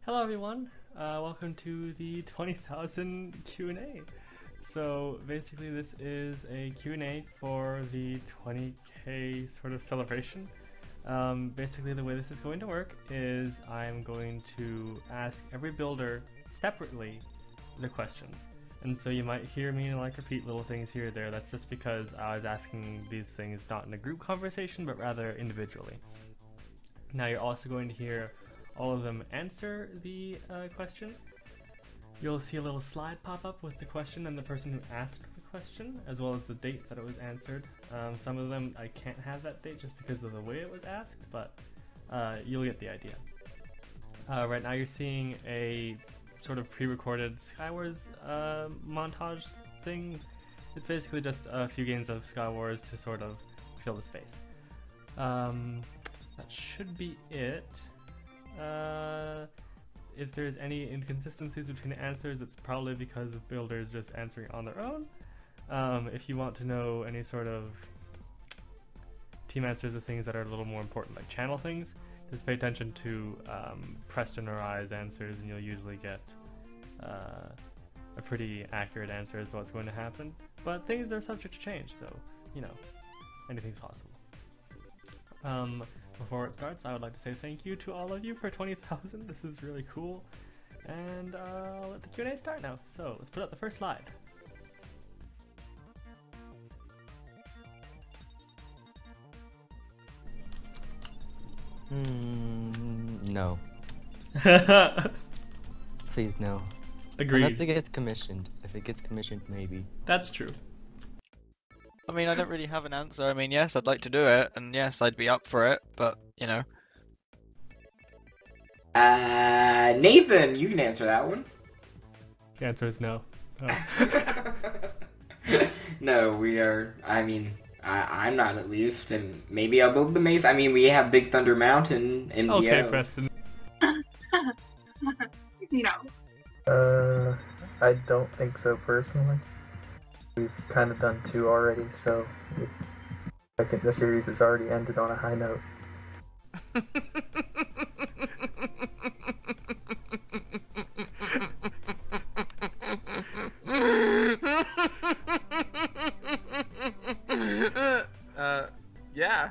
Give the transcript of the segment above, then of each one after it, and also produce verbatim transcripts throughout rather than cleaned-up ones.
Hello everyone, uh, welcome to the twenty thousand Q and A. So basically this is a Q and A for the twenty K sort of celebration. Um, basically the way this is going to work is I'm going to ask every builder separately the questions. And so you might hear me like repeat little things here or there. That's just because I was asking these things not in a group conversation, but rather individually. Now you're also going to hear all of them answer the uh, question. You'll see a little slide pop up with the question and the person who asked the question, as well as the date that it was answered. Um, some of them I can't have that date just because of the way it was asked, but uh, you'll get the idea. Uh, right now you're seeing a sort of pre-recorded Skywars uh, montage thing. It's basically just a few games of Skywars to sort of fill the space. Um, that should be it. Uh, if there's any inconsistencies between the answers, it's probably because of builders just answering on their own. Um, if you want to know any sort of team answers of things that are a little more important, like channel things, just pay attention to um, Preston or I's answers, and you'll usually get uh, a pretty accurate answer as to what's going to happen. But things are subject to change, so, you know, anything's possible. Um, Before it starts, I would like to say thank you to all of you for twenty thousand. This is really cool. And uh, I'll let the Q and A start now. So let's put up the first slide. Hmm, no. Please, no. Agreed. Unless it gets commissioned. If it gets commissioned, maybe. That's true. I mean, I don't really have an answer. I mean, yes, I'd like to do it, and yes, I'd be up for it, but, you know. Uh, Nathan, you can answer that one. The answer is no. Oh. No, we are, I mean, I, I'm not at least, and maybe I'll build the maze. I mean, we have Big Thunder Mountain in Okay, Preston. No. Uh, I don't think so personally. We've kind of done two already, so it, I think the series has already ended on a high note. uh, yeah.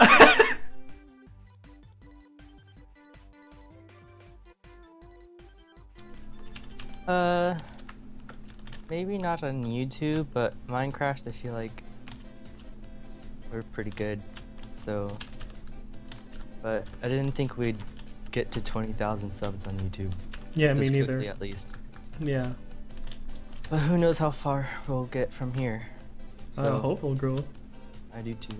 Uh, maybe not on YouTube, but Minecraft, I feel like we're pretty good. So, but I didn't think we'd get to twenty thousand subs on YouTube. Yeah, me This neither. quickly, at least. Yeah. But who knows how far we'll get from here. So I hope we'll grow. I do too.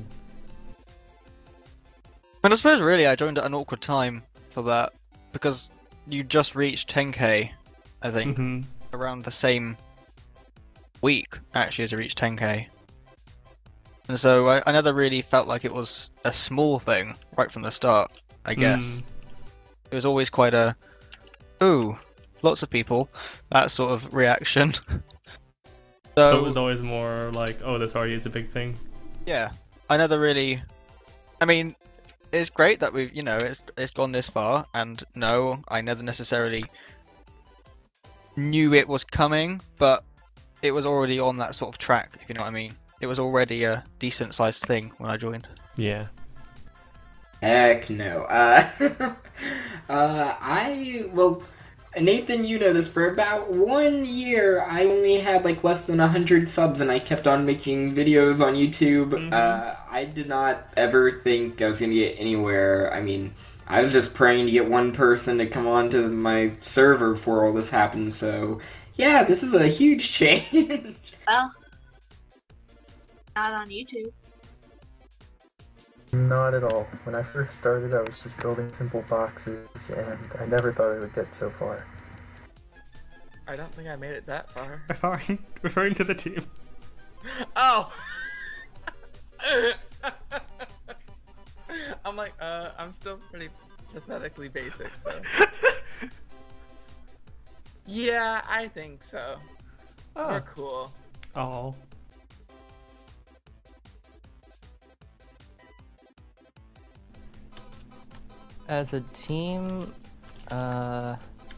And I suppose, really, I joined at an awkward time for that, because you just reached ten K, I think, Mm-hmm. around the same week, actually, as you reached ten K. And so I, I never really felt like it was a small thing right from the start, I guess. Mm. It was always quite a, ooh, lots of people, that sort of reaction. so, So it was always more like, oh, this already is a big thing. yeah, I never really, I mean, it's great that we've, you know, it's it's gone this far, and no, I never necessarily knew it was coming, but it was already on that sort of track, if you know what I mean. It was already a decent sized thing when I joined. Yeah. Heck no. Uh, uh, I, well, Nathan, you know this, for about one year, I only had like less than one hundred subs, and I kept on making videos on YouTube. Mhm. Uh, I did not ever think I was going to get anywhere. I mean, I was just praying to get one person to come onto my server before all this happened, so yeah, this is a huge change. Well, not on YouTube. Not at all. When I first started, I was just building simple boxes, and I never thought I would get so far. I don't think I made it that far. Referring, referring to the team. Oh! I'm like, uh, I'm still pretty pathetically basic, so. Yeah, I think so. We're Oh. cool. Oh. As a team, uh,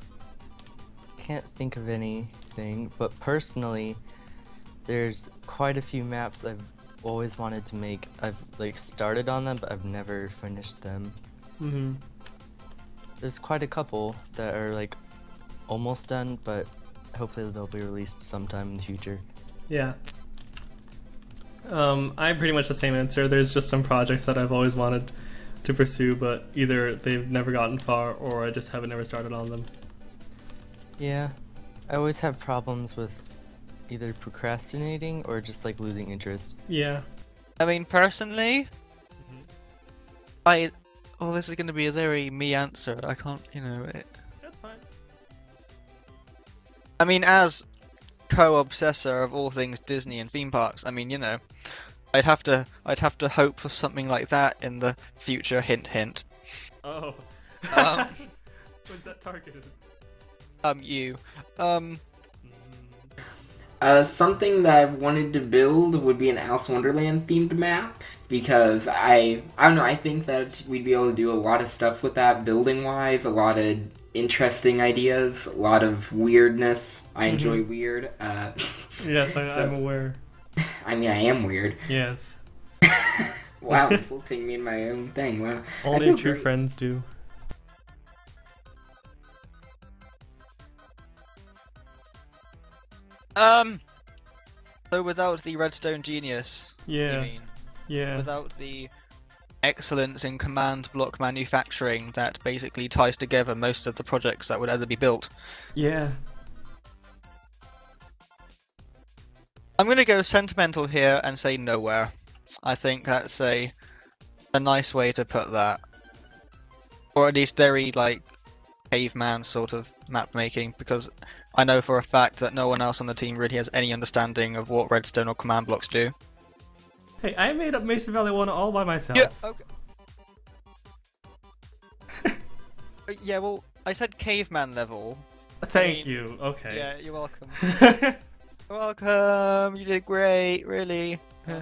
can't think of anything, but personally, there's quite a few maps I've always wanted to make. I've like started on them, but I've never finished them. Mm-hmm. There's quite a couple that are like almost done, but hopefully they'll be released sometime in the future. Yeah. Um, I'm pretty much the same answer. There's just some projects that I've always wanted to pursue, but either they've never gotten far or I just haven't ever started on them. Yeah, I always have problems with either procrastinating or just like losing interest. Yeah. I mean, personally, Mhm. I. Oh, this is going to be a very me answer. I can't, you know. It, That's fine. I mean, as co-obsessor of all things Disney and theme parks, I mean, you know, I'd have to, I'd have to hope for something like that in the future. Hint, hint. Oh. Um, When's that targeted? Um, you. Um. Mm. Uh, something that I've wanted to build would be an Alice in Wonderland themed map, because I, I don't know, I think that we'd be able to do a lot of stuff with that building-wise, a lot of interesting ideas, a lot of weirdness. I enjoy Mhm. weird. Uh, Yes, I, So- I'm aware. I mean, I am weird. Yes. Wow, insulting me in my own thing. Wow. I Only feel true great. friends do. Um. So without the Redstone genius, Yeah. you mean, Yeah. without the excellence in command block manufacturing that basically ties together most of the projects that would ever be built, Yeah. I'm gonna go sentimental here and say nowhere. I think that's a a nice way to put that, or at least very like caveman sort of map making, because I know for a fact that no one else on the team really has any understanding of what redstone or command blocks do. Hey, I made up Mesa Valley one all by myself. Yeah. Okay. Uh, yeah. Well, I said caveman level. Thank I mean, you. Okay. Yeah. You're welcome. You're welcome. You did great. Really. okay.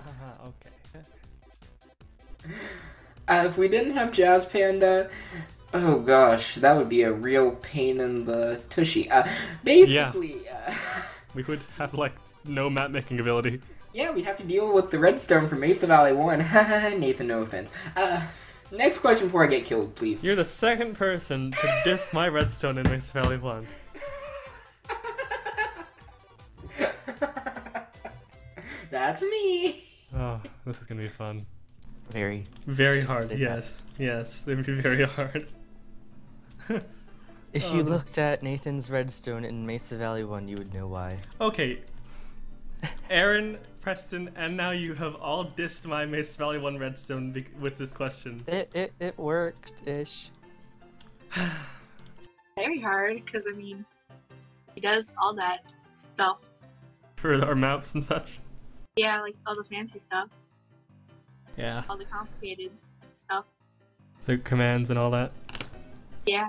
Uh, if we didn't have Jazz Panda, oh gosh, that would be a real pain in the tushy. Uh, basically, uh, We would have like no map making ability. yeah, we'd have to deal with the redstone from Mesa Valley one. Nathan, no offense. Uh, next question before I get killed, please. You're the second person to diss my redstone in Mesa Valley one. That's me. Oh, this is gonna be fun. Very. Very Should hard. say that. Yes. Yes. It would be very hard. If Oh, you no. looked at Nathan's redstone in Mesa Valley one, you would know why. Okay. Aaron, Preston, and now you have all dissed my Mesa Valley one redstone be- with this question. It it it worked ish. Very hard, because I mean, he does all that stuff. For our maps and such. Yeah, like all the fancy stuff, Yeah. all the complicated stuff. The commands and all that. Yeah.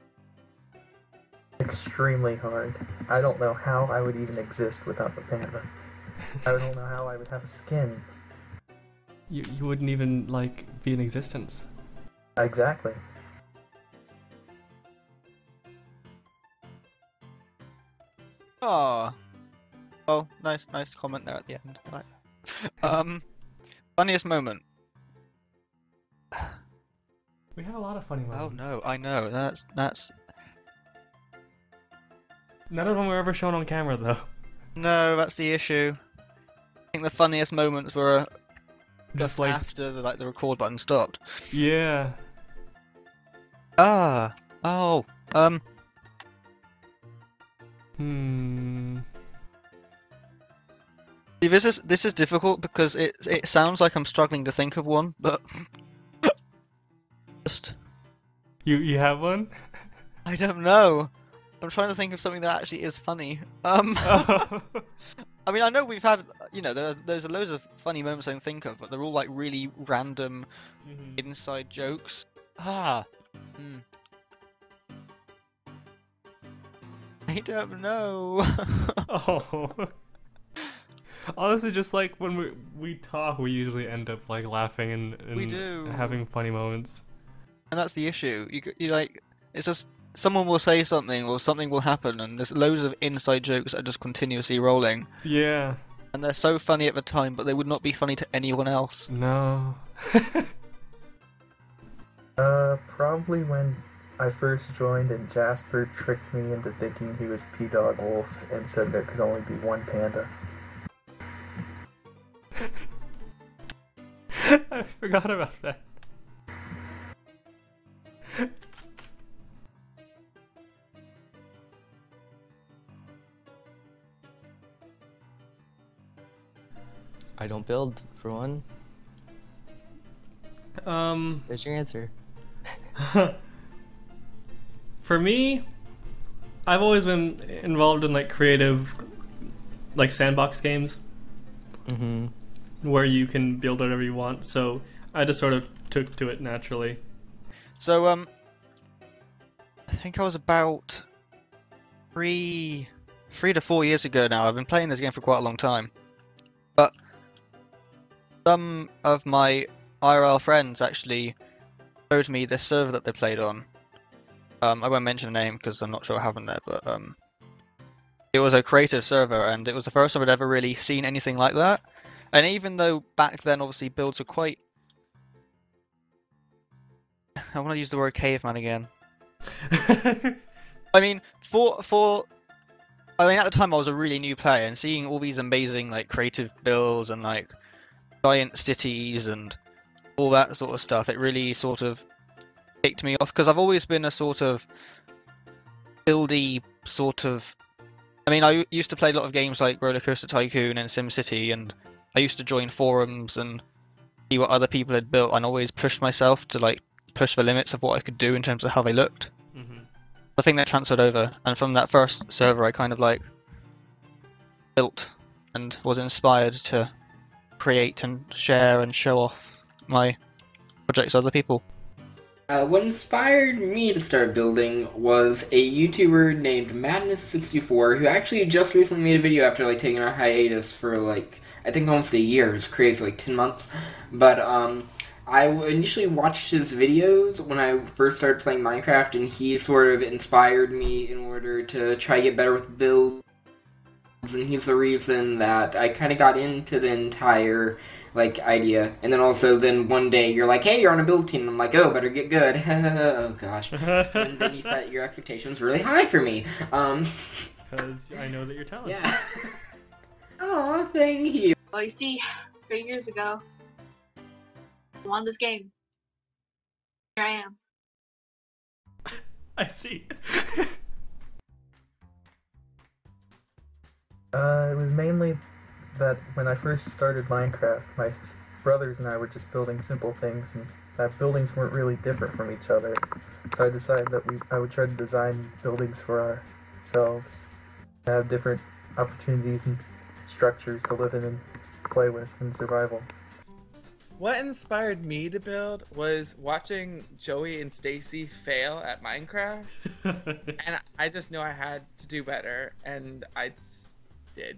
Extremely hard. I don't know how I would even exist without the panda. I don't know how I would have a skin. You you wouldn't even like be in existence. Exactly. Oh. Oh, nice, nice comment there at the end. I like that. Um, funniest moment. We have a lot of funny Oh moments. no, I know. That's that's None of them were ever shown on camera though. no, that's the issue. I think the funniest moments were Just just like after the like the record button stopped. yeah. Ah. Oh. Um. Hmm. See, this is this is difficult because it it sounds like I'm struggling to think of one, but just You you have one? I don't know. I'm trying to think of something that actually is funny. Um. Oh. I mean, I know we've had, you know, there's there's loads of funny moments I can think of, but they're all like really random Mhm. inside jokes. Ah. Hmm. I don't know. Oh. Honestly, just like when we we talk, we usually end up like laughing and, and We do. having funny moments. And that's the issue. You c- you like, it's just someone will say something or something will happen, and there's loads of inside jokes that are just continuously rolling, Yeah. and they're so funny at the time, but they would not be funny to anyone else. No. Uh, probably when I first joined and Jasper tricked me into thinking he was P-Dog Wolf and said there could only be one panda. I forgot about that. I don't build, for one. Um, There's your answer. for me, I've always been involved in like creative, like sandbox games Mm-hmm. where you can build whatever you want. So I just sort of took to it naturally. So, um, I think I was about three, three to four years ago now. I've been playing this game for quite a long time, but some of my I R L friends actually showed me this server that they played on. Um, I won't mention the name because I'm not sure what happened there, but um, it was a creative server, and it was the first time I'd ever really seen anything like that. And even though back then, obviously, builds were quite... I want to use the word caveman again. I mean, for for I mean, at the time I was a really new player, and seeing all these amazing like creative builds and like giant cities and all that sort of stuff, it really sort of kicked me off, because I've always been a sort of buildy sort of. I mean, I used to play a lot of games like Roller Coaster Tycoon and SimCity, and I used to join forums and see what other people had built, and always pushed myself to like push the limits of what I could do in terms of how they looked. Mm-hmm. I think that transferred over, and from that first server I kind of like built and was inspired to create and share and show off my projects to other people. Uh, what inspired me to start building was a YouTuber named Madness sixty-four, who actually just recently made a video after like taking a hiatus for like, I think almost a year. It was crazy, like ten months. But um, I initially watched his videos when I first started playing Minecraft, and he sort of inspired me in order to try to get better with builds. And he's the reason that I kind of got into the entire like idea. And then also then one day you're like, hey, you're on a build team, and I'm like, oh, better get good. Oh gosh. And then you set your expectations really high for me. Um Because I know that you're talented. yeah. Oh, thank you. Well, you see, three years ago, I won this game. Here I am. I see. Uh, it was mainly that when I first started Minecraft, my brothers and I were just building simple things, and that buildings weren't really different from each other. So I decided that we I would try to design buildings for ourselves, have different opportunities and structures to live in and play with in survival. What inspired me to build was watching Joey and Stacy fail at Minecraft, and I just knew I had to do better, and I just did.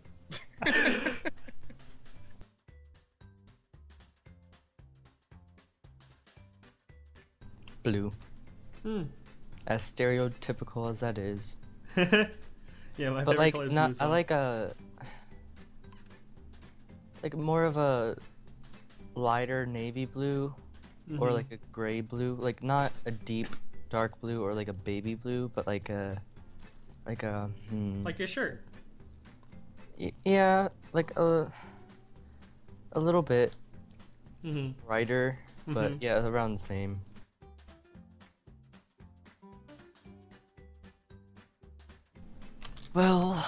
Blue. Hmm. As stereotypical as that is. Yeah, my But favorite like, color is not, blue, I so- like a... Like more of a lighter navy blue, or Mhm. like a gray blue. Like not a deep dark blue or like a baby blue, but like a... Like a... Hmm. Like your shirt. Y- yeah, like a... A little bit Mm-hmm. brighter, but Mhm. yeah, around the same. Well,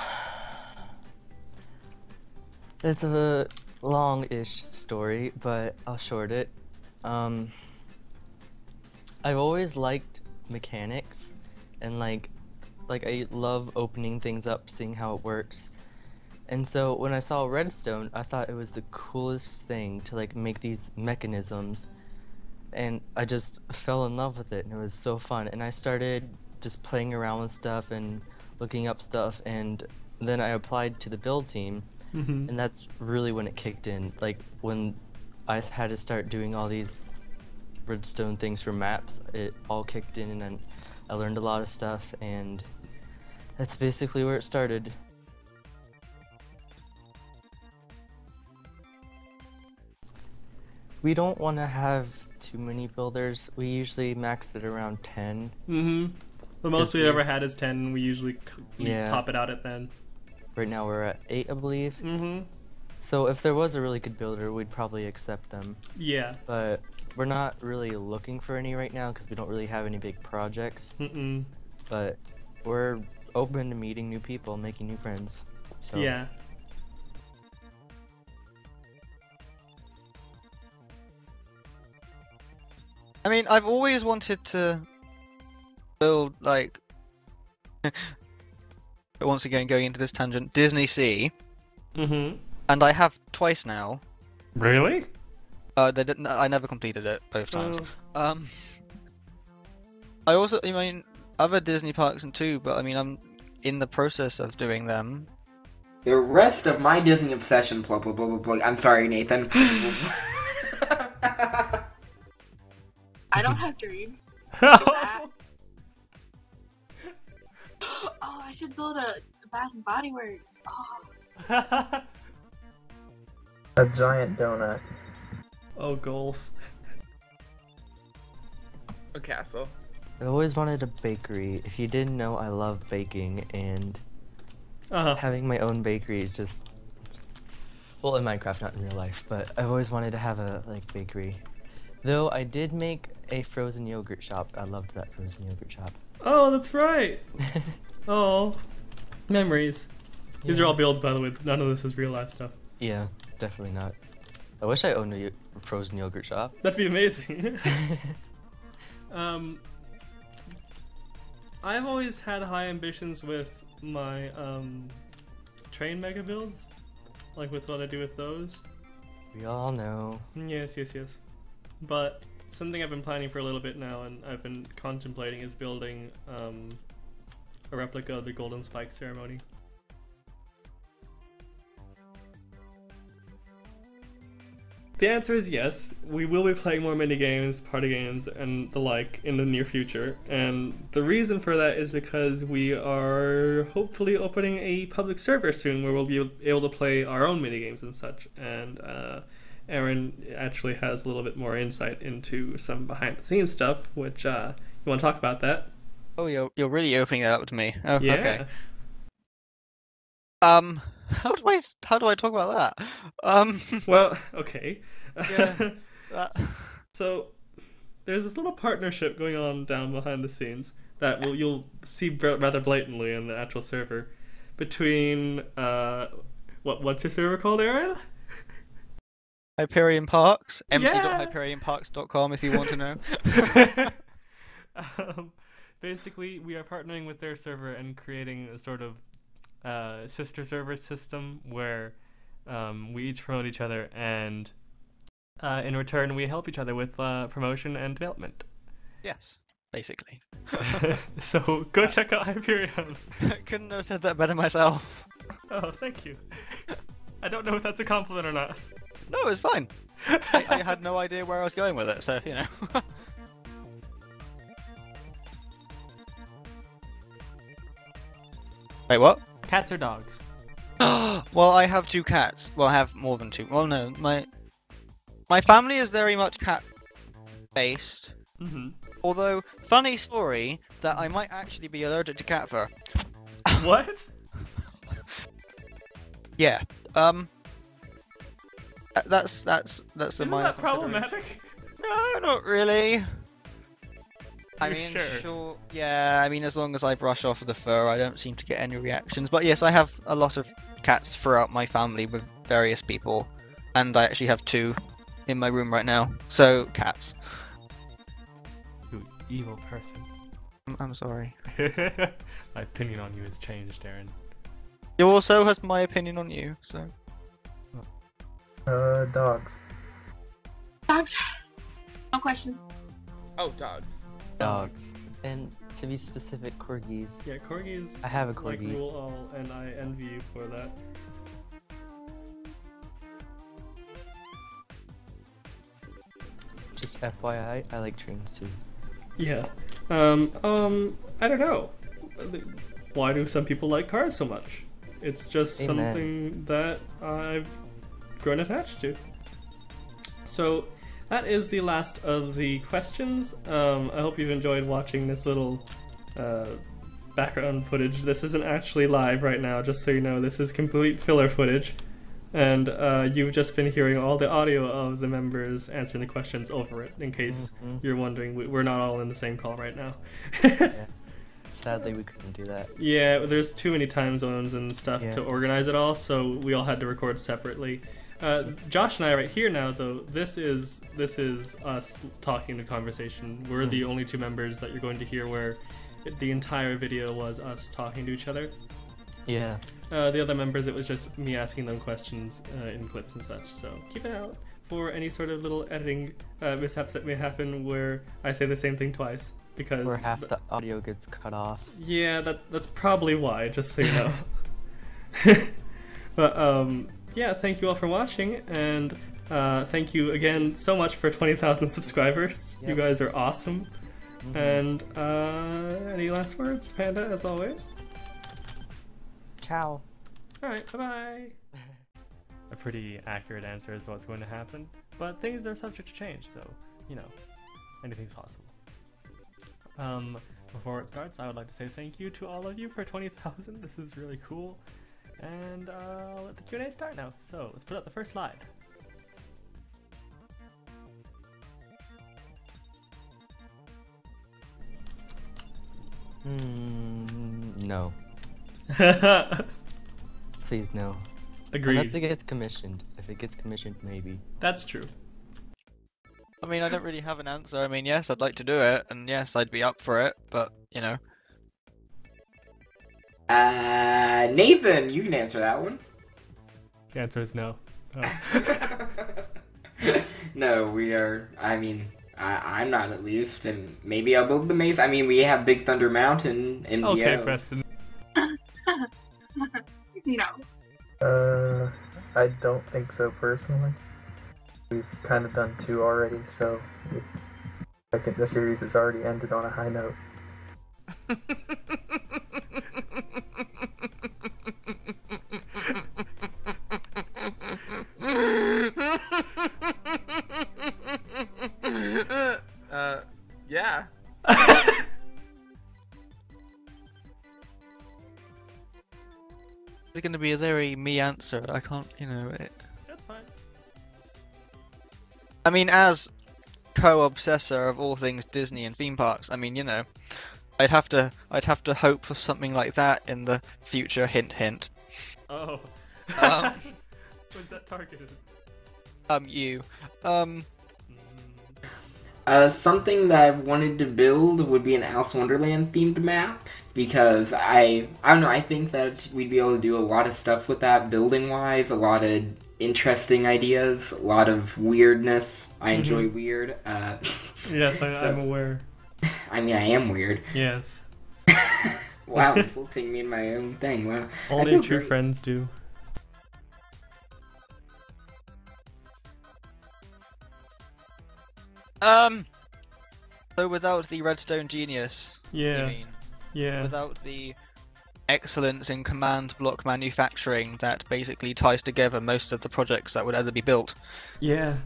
it's a long-ish story, but I'll short it. Um, I've always liked mechanics, and like, like I love opening things up, seeing how it works. And so when I saw Redstone, I thought it was the coolest thing to like make these mechanisms, and I just fell in love with it, and it was so fun. And I started just playing around with stuff and looking up stuff, and then I applied to the build team, Mm-hmm. and that's really when it kicked in. Like when I had to start doing all these redstone things for maps, it all kicked in, and then I learned a lot of stuff, and that's basically where it started. We don't want to have too many builders. We usually max it around ten. Mm-hmm. The most Because we've we- ever had is ten. We usually c- we Yeah. top it out at then. Right now we're at eight, I believe. Mm-hmm. So if there was a really good builder, we'd probably accept them. Yeah. But we're not really looking for any right now because we don't really have any big projects. Mm-mm. But we're open to meeting new people, making new friends. So, Yeah. I mean, I've always wanted to build, like, once again going into this tangent, Disney Sea, Mm-hmm. and I have twice now. Really? Uh, they didn't. I never completed it both times. Oh. Um, I also, I mean, other Disney parks and too, but I mean, I'm in the process of doing them. The rest of my Disney obsession, blah blah blah blah blah. I'm sorry, Nathan. I don't have dreams. That. Oh, I should build a, a Bath and Body Works. Oh, A giant donut. Oh, goals. A castle. I've always wanted a bakery. If you didn't know, I love baking, and Uh-huh. having my own bakery is just, well, in Minecraft, not in real life, but I've always wanted to have a like bakery. Though I did make a frozen yogurt shop. I loved that frozen yogurt shop. Oh, that's right. Oh, memories. These are Yeah. all builds, by the way. None of this is real life stuff. Yeah, definitely not. I wish I owned a yo- frozen yogurt shop. That'd be amazing. um, I've always had high ambitions with my um, train mega builds, like with what I do with those. We all know. Yes, yes, yes. But something I've been planning for a little bit now, and I've been contemplating, is building um, a replica of the Golden Spike ceremony. The answer is yes. We will be playing more mini games, party games, and the like in the near future. And the reason for that is because we are hopefully opening a public server soon where we'll be able to play our own mini games and such. And uh, Aaron actually has a little bit more insight into some behind the scenes stuff, which uh, you want to talk about that? Oh, you're you're really opening that up to me. Oh, Yeah. okay. Um, how do I how do I talk about that? Um, Well, okay. Yeah. that, So there's this little partnership going on down behind the scenes that will you'll see br- rather blatantly in the actual server between uh what what's your server called, Aaron? Hyperion Parks, m c dot Yeah. hyperion parks dot com if you want to know. um, basically, we are partnering with their server and creating a sort of uh, sister server system where um, we each promote each other, and uh, in return, we help each other with uh, promotion and development. Yes, basically. So go check out Hyperion. Couldn't have said that better myself. Oh, thank you. I don't know if that's a compliment or not. No, it's fine. I, I had no idea where I was going with it, so you know. Wait, what? Cats or dogs? Well, I have two cats. Well, I have more than two. Well, no, my my family is very much cat-based. Mm-hmm. Although, funny story that I might actually be allergic to cat fur. What? Yeah. Um. that- That's that's that's a Isn't minor that consideration. problematic? No, not really. I You're mean, sure? sure. Yeah, I mean, as long as I brush off the fur, I don't seem to get any reactions. But yes, I have a lot of cats throughout my family with various people, and I actually have two in my room right now. So cats. You evil person. I'm, I'm sorry. My opinion on you has changed, Aaron. You also has my opinion on you. So Uh, dogs. dogs. No question. Oh, dogs. Dogs. And to be specific, corgis. Yeah, corgis I have a like corgi. rule all, and I envy you for that. Just F Y I, I like trains too. Yeah, Um, um, I don't know. Why do some people like cars so much? It's just Amen. something that I've grown attached to. So that is the last of the questions. Um, I hope you've enjoyed watching this little uh, background footage. This isn't actually live right now, just so you know. This is complete filler footage. And uh, you've just been hearing all the audio of the members answering the questions over it, in case Mhm. you're wondering. we- We're not all in the same call right now. Yeah. Sadly, we couldn't do that. Yeah, there's too many time zones and stuff Yeah. to organize it all, so we all had to record separately. Uh, Josh and I right here now, though. This is this is us talking the conversation. We're the only two members that you're going to hear where it, the entire video was us talking to each other. Yeah. Uh, the other members, it was just me asking them questions uh, in clips and such. So keep an eye out for any sort of little editing uh, mishaps that may happen where I say the same thing twice. Because Where half the audio gets cut off. yeah, that's that's probably why. Just so you know. But um, yeah, thank you all for watching, and uh, thank you again so much for twenty thousand subscribers. You Yep. guys are awesome. Mhm. And uh, any last words, Panda? As always. Ciao. All right, bye bye. A pretty accurate answer is what's going to happen, but things are subject to change, so you know, anything's possible. Um, before it starts, I would like to say thank you to all of you for twenty thousand. This is really cool. And uh, I'll let the Q and A start now. So let's put up the first slide. Hmm. No. Please no. Agreed. Unless it gets commissioned. If it gets commissioned, maybe. That's true. I mean, I don't really have an answer. I mean, yes, I'd like to do it, and yes, I'd be up for it, but, you know. Uh, Nathan, you can answer that one. The answer is no. Oh. No, we are. I mean, I, I'm not at least, and maybe I'll build the maze. I mean, we have Big Thunder Mountain in Okay, Preston. No. Uh, I don't think so personally. We've kind of done two already, so I think the series has already ended on a high note. uh, yeah. It's going to be a very me answer. I can't, you know. It... That's fine. I mean, as co-obsessor of all things Disney and theme parks, I mean, you know, I'd have to, I'd have to hope for something like that in the future. Hint, hint. Oh. Um, When's that targeted? Um, you. Um. Mm, Uh, something that I've wanted to build would be an Alice in Wonderland themed map, because I, I don't know, I think that we'd be able to do a lot of stuff with that building wise, a lot of interesting ideas, a lot of weirdness. I enjoy weird. Uh, Yes, I, So- I'm aware. I mean, I am weird. Yes. Wow, insulting me in my own thing. Wow. I Only feel true great. friends do. Um. So without the Redstone genius, Yeah. you mean, Yeah. without the excellence in command block manufacturing that basically ties together most of the projects that would ever be built. Yeah.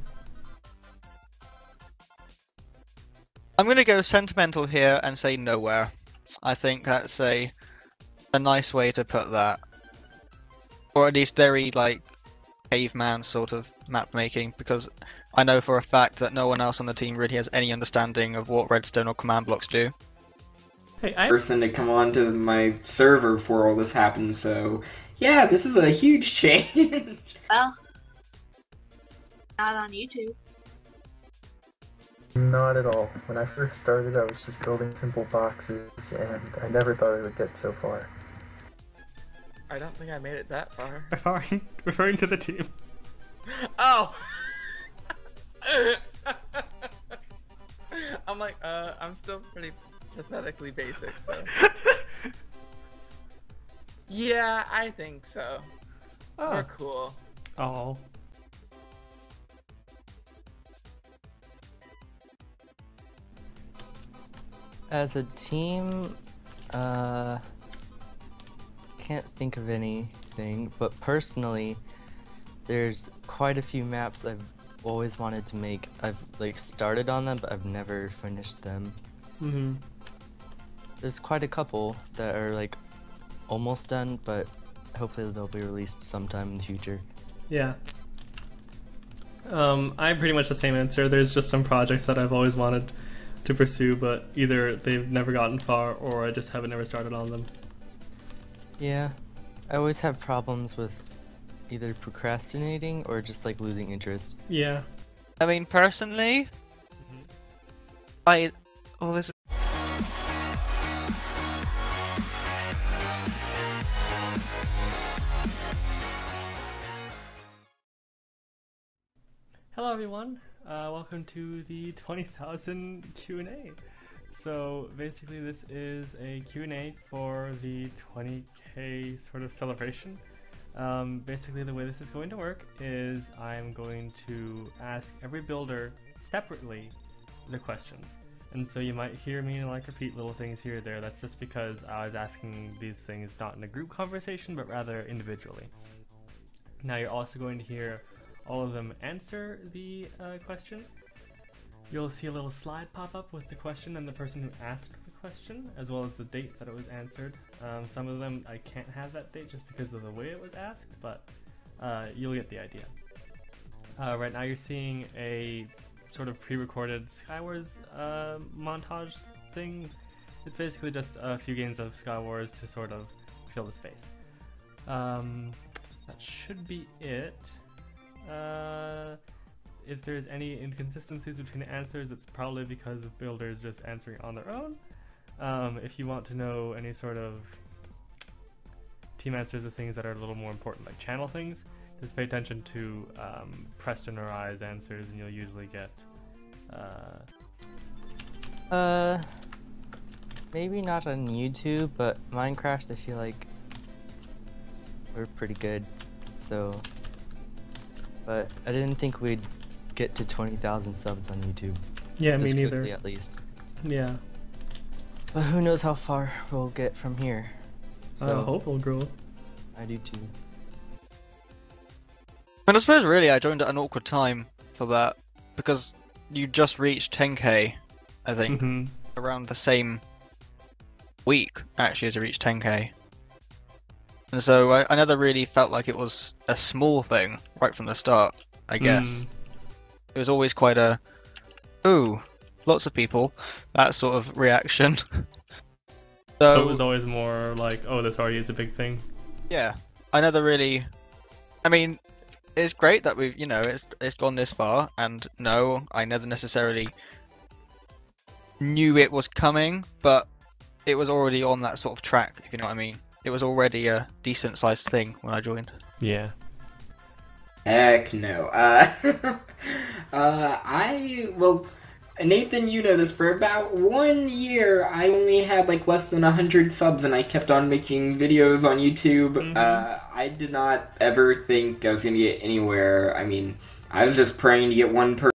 I'm gonna go sentimental here and say nowhere. I think that's a a nice way to put that, or at least very like caveman sort of map making, because I know for a fact that no one else on the team really has any understanding of what redstone or command blocks do. Hey, I Person to come onto my server before all this happened, so yeah, this is a huge change. Well, not on YouTube. Not at all. When I first started, I was just building simple boxes, and I never thought I would get so far. I don't think I made it that far. referring referring to the team. Oh! I'm like, uh, I'm still pretty pathetically basic, so. Yeah, I think so. We're Oh. cool. Oh. As a team, uh, can't think of anything, but personally, there's quite a few maps I've always wanted to make. I've like started on them, but I've never finished them. Mm-hmm. There's quite a couple that are like almost done, but hopefully they'll be released sometime in the future. Yeah. Um, I'm pretty much the same answer. There's just some projects that I've always wanted to pursue, but either they've never gotten far or I just haven't never started on them. Yeah, I always have problems with either procrastinating or just like losing interest. Yeah. I mean, personally, Mhm. I. Oh, this. Hello everyone, uh, welcome to the twenty thousand Q and A. So basically this is a Q and A for the twenty K sort of celebration. Um, basically the way this is going to work is I'm going to ask every builder separately the questions. And so you might hear me like repeat little things here or there. That's just because I was asking these things not in a group conversation but rather individually. Now you're also going to hear all of them answer the uh, question. You'll see a little slide pop up with the question and the person who asked the question, as well as the date that it was answered. Um, some of them I can't have that date just because of the way it was asked, but uh, you'll get the idea. Uh, right now you're seeing a sort of pre-recorded Skywars uh, montage thing. It's basically just a few games of Skywars to sort of fill the space. Um, that should be it. Uh, if there's any inconsistencies between the answers, it's probably because of builders just answering on their own. Um, if you want to know any sort of team answers of things that are a little more important, like channel things, just pay attention to um, Preston or I's answers, and you'll usually get. Uh, Uh, maybe not on YouTube, but Minecraft, I feel like we're pretty good. So. But I didn't think we'd get to twenty thousand subs on YouTube. yeah, me This neither. quickly, at least. Yeah, But who knows how far we'll get from here. I So hope we'll grow. I do too. And I suppose really I joined at an awkward time for that because you just reached ten K, I think, Mm-hmm. around the same week actually as you reached ten K. And so I, I never really felt like it was a small thing right from the start, I guess. Mm. It was always quite a, ooh, lots of people, that sort of reaction. so, So it was always more like, oh, this already is a big thing. yeah, I never really, I mean, it's great that we've, you know, it's, it's gone this far, and no, I never necessarily knew it was coming, but it was already on that sort of track, if you know what I mean. It was already a decent sized thing when I joined. Yeah. Heck no. Uh, uh, I, well, Nathan, you know this, for about one year, I only had like less than one hundred subs and I kept on making videos on YouTube. Mhm. Uh, I did not ever think I was going to get anywhere. I mean, I was just praying to get one person